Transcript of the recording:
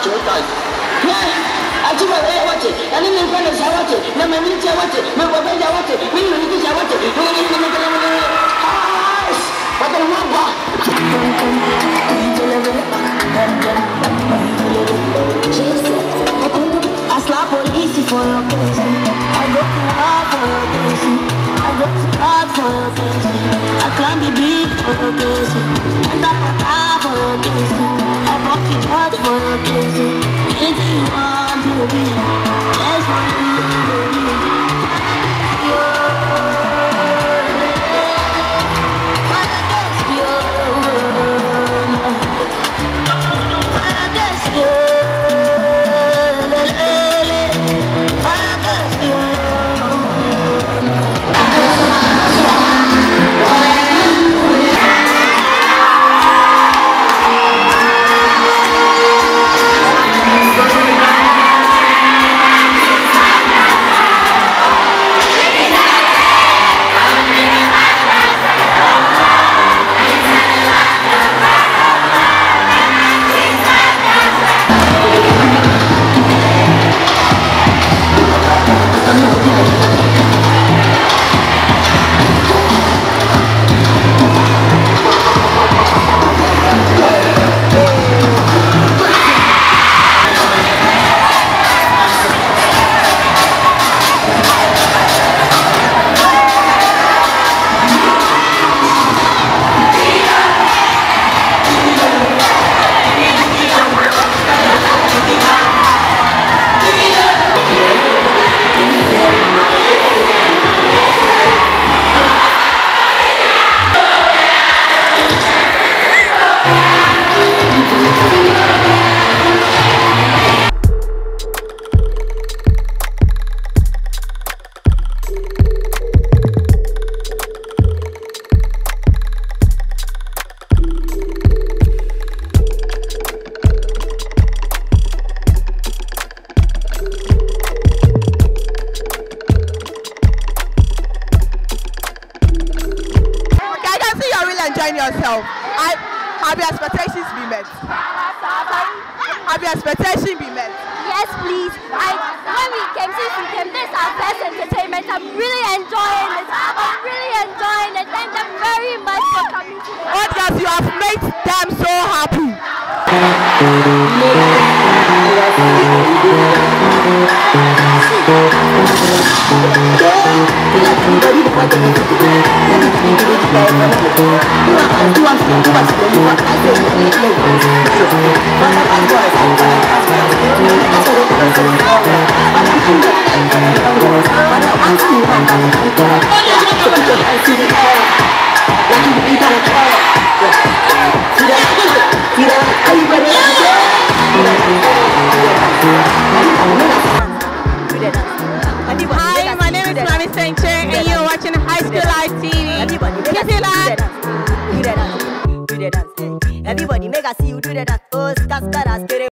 Yourself. Have your expectations been met? Have your expectations been met? Yes, please. When we came, this is our best entertainment. I'm really enjoying it. Thank them very much for coming to the audience. You have made them so happy. Hi, my name is Mami Senche and you're watching High School Live TV. Keep it live. Do the dance. Everybody make us see you do the dance.